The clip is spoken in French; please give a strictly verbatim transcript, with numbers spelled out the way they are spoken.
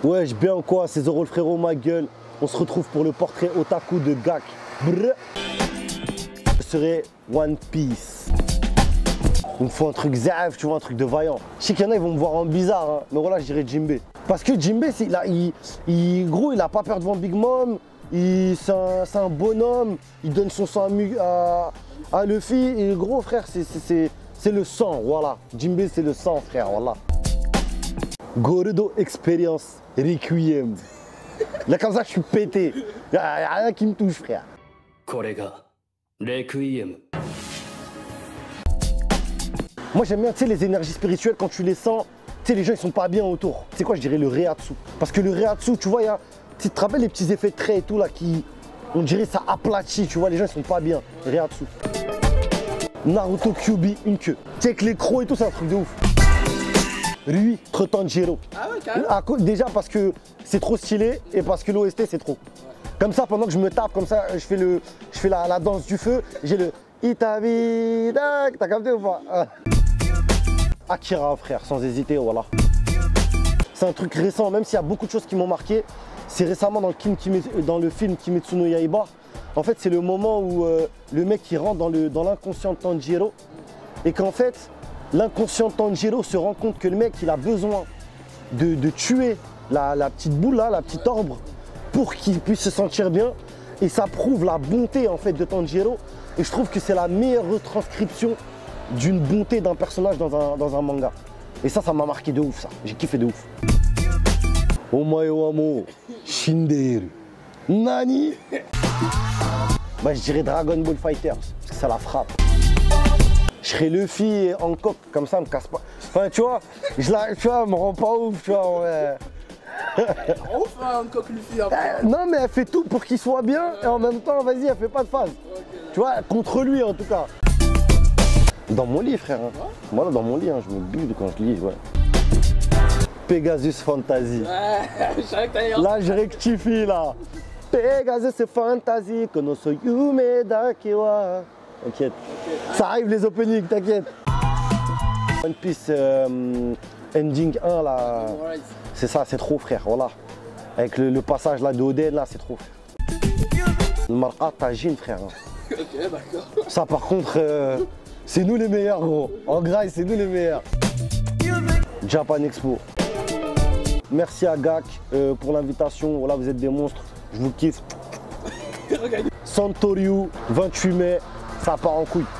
Wesh, bien quoi, c'est Zoro le frérot, ma gueule. On se retrouve pour le portrait otaku de Gak. Brr. Ce serait One Piece. Il me faut un truc zaf, tu vois, un truc de vaillant. Je sais qu'il y en a, ils vont me voir en bizarre, hein, mais voilà, je dirais Jinbei. Parce que Jinbei, il, a, il, il, gros, il a pas peur devant Big Mom. C'est un, un bonhomme, il donne son sang à, à, à Luffy. Et gros, frère, c'est le sang, voilà. Jinbei, c'est le sang, frère, voilà. Gordo Experience Requiem. Là, comme ça, je suis pété. Il n'y a rien qui me touche, frère. Moi, j'aime bien, tu sais, les énergies spirituelles, quand tu les sens, tu sais, les gens, ils sont pas bien autour. C'est quoi, je dirais le Reiatsu. Parce que le Reiatsu, tu vois, il y a, tu te rappelles les petits effets de traits et tout, là, qui, on dirait, ça aplatit, tu vois, les gens, ils sont pas bien. Reiatsu. Naruto Kyuubi, une queue. Tu sais, que les crocs et tout, c'est un truc de ouf. Rui, Tanjiro. Ah ouais, carrément. Déjà parce que c'est trop stylé et parce que l'O S T c'est trop. Ouais. Comme ça, pendant que je me tape, comme ça, je fais, le, je fais la, la danse du feu, j'ai le Itabida. T'as capté ou pas? ah. Akira, frère, sans hésiter, voilà. C'est un truc récent, même s'il y a beaucoup de choses qui m'ont marqué. C'est récemment dans le, Kim, dans le film Kimetsu no Yaiba. En fait, c'est le moment où euh, le mec il rentre dans l'inconscient dans de Tanjiro et qu'en fait, l'inconscient Tanjiro se rend compte que le mec, il a besoin de, de tuer la, la petite boule, là, la petite orbre, pour qu'il puisse se sentir bien. Et ça prouve la bonté en fait de Tanjiro. Et je trouve que c'est la meilleure retranscription d'une bonté d'un personnage dans un, dans un manga. Et ça, ça m'a marqué de ouf, ça. J'ai kiffé de ouf. Omae wa mo shinderu. Nani? Bah, je dirais Dragon Ball Fighters, parce que ça la frappe. Je serais Luffy et Hancock, comme ça, me casse pas. Enfin, tu vois, je la, tu vois, me rend pas ouf, tu vois. Ouais. On fait un Hancock Luffy après. Euh, non, mais elle fait tout pour qu'il soit bien et en même temps, vas-y, elle fait pas de phase. Okay, tu vois, contre lui en tout cas. Dans mon lit, frère. Hein. Ouais. Moi, là, dans mon lit, hein, je me bulle quand je lis, ouais. Pegasus Fantasy. Ouais, je là, je rectifie, là. Pegasus Fantasy, konoso yume dake wa. T'inquiète. Okay. Ça arrive les openings, t'inquiète. One Piece euh, Ending un, là. C'est ça, c'est trop, frère, voilà. Avec le, le passage là de Oden, là, c'est trop. Le Mar'a Tajin, frère. Hein. Ok, d'accord. Ça, par contre, euh, c'est nous les meilleurs, gros. En graille, c'est nous les meilleurs. Japan Expo. Merci à Gak euh, pour l'invitation. Voilà, vous êtes des monstres. Je vous kiffe. Santoryu, vingt-huit mai, ça part en couille.